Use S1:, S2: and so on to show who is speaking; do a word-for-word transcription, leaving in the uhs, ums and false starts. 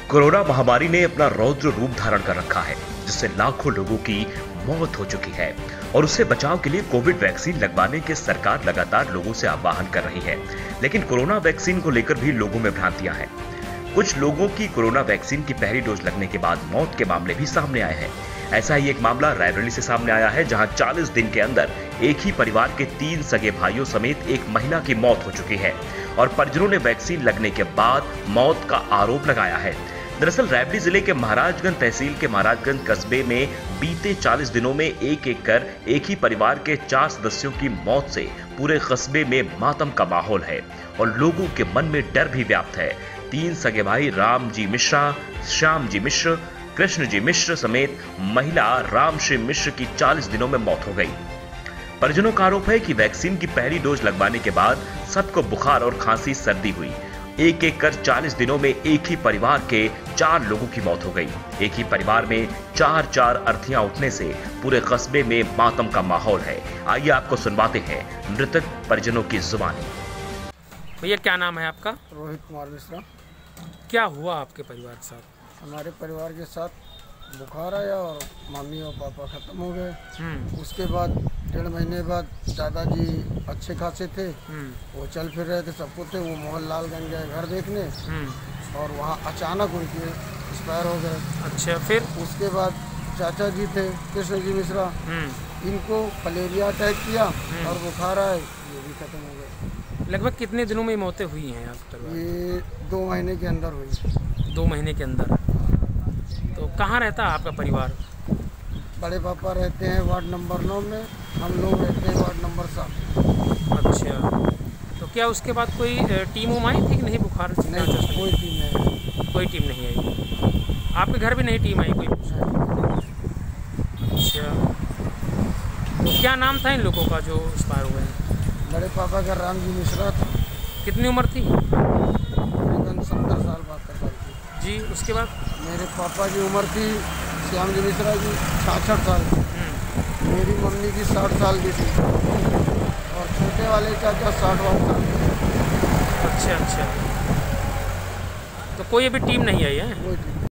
S1: Corona महामारी ने अपना रौद्र रूप धारण कर रखा है, जिससे लाखों लोगों की मौत हो चुकी है और उससे बचाव के लिए कोविड वैक्सीन लगवाने के सरकार लगातार लोगों से आह्वान कर रही है। लेकिन कोरोना वैक्सीन को लेकर भी लोगों में भ्रांतियां हैं। कुछ लोगों की कोरोना वैक्सीन की पहली डोज लगने के बाद मौत के मामले भी सामने आए हैं। ऐसा ही एक मामला रायबरेली से सामने आया है, जहां चालीस दिन के अंदर एक ही परिवार के तीन सगे भाइयों समेत एक महिला की मौत हो चुकी है और परिजनों ने वैक्सीन लगने के बाद मौत का आरोप लगाया है। दरअसल रायबरेली जिले के महाराजगंज तहसील के महाराजगंज कस्बे में बीते चालीस दिनों में एक एक कर एक ही परिवार के चार सदस्यों की मौत से पूरे कस्बे में मातम का माहौल है और लोगों के मन में डर भी व्याप्त है। तीन सगे भाई राम जी मिश्रा, श्याम जी मिश्र, कृष्ण जी मिश्र समेत महिला रामश्री मिश्र की चालीस दिनों में मौत हो गई। परिजनों का आरोप है कि वैक्सीन की पहली डोज लगवाने के बाद सबको बुखार और खांसी सर्दी हुई। एक एक कर चालीस दिनों में एक ही परिवार के चार लोगों की मौत हो गई। एक ही परिवार में चार चार अर्थियां उठने से पूरे कस्बे में मातम का माहौल है। आइए आपको सुनवाते हैं मृतक परिजनों की जुबानी।
S2: भैया क्या नाम है आपका?
S3: रोहित कुमार मिश्रा।
S2: क्या हुआ आपके परिवार के साथ?
S3: हमारे परिवार के साथ बुखार आया और मम्मी और पापा ख़त्म हो गए। उसके बाद डेढ़ महीने बाद दादाजी अच्छे खासे थे, वो चल फिर रहे थे, सबको थे। वो मोहनलालगंज गए घर देखने और वहाँ अचानक उनके एक्सपायर हो गए।
S2: अच्छा, फिर
S3: उसके बाद चाचा जी थे कृष्ण जी मिश्रा, इनको फलेरिया अटैक किया और बुखार आए, ये भी ख़त्म हो गए।
S2: लगभग कितने दिनों में मौतें हुई हैं आप?
S3: ये दो महीने के अंदर हुई।
S2: दो महीने के अंदर। तो कहाँ रहता है आपका परिवार?
S3: बड़े पापा रहते हैं वार्ड नंबर नौ में, हम लोग रहते हैं वार्ड नंबर सात।
S2: अच्छा, तो क्या उसके बाद कोई टीम उम आई थी कि नहीं? बुखार
S3: नहीं, कोई टीम नहीं।
S2: कोई टीम नहीं आई। आपके घर भी नहीं टीम आई कोई? अच्छा, तो क्या नाम था इन लोगों का जो एक्सपायर हुए हैं?
S3: बड़े पापा का राम जी मिश्रा था।
S2: कितनी उम्र थी?
S3: तकरीबन सत्तर साल बहत्तर साल की।
S2: जी, उसके बाद?
S3: मेरे पापा की उम्र थी श्याम जी मिश्रा की छियासठ साल की। मेरी मम्मी की साठ साल की थी और छोटे वाले चाचा साठ वाठ साल की।
S2: अच्छा अच्छा, तो कोई अभी टीम नहीं आई है?
S3: कोई टीम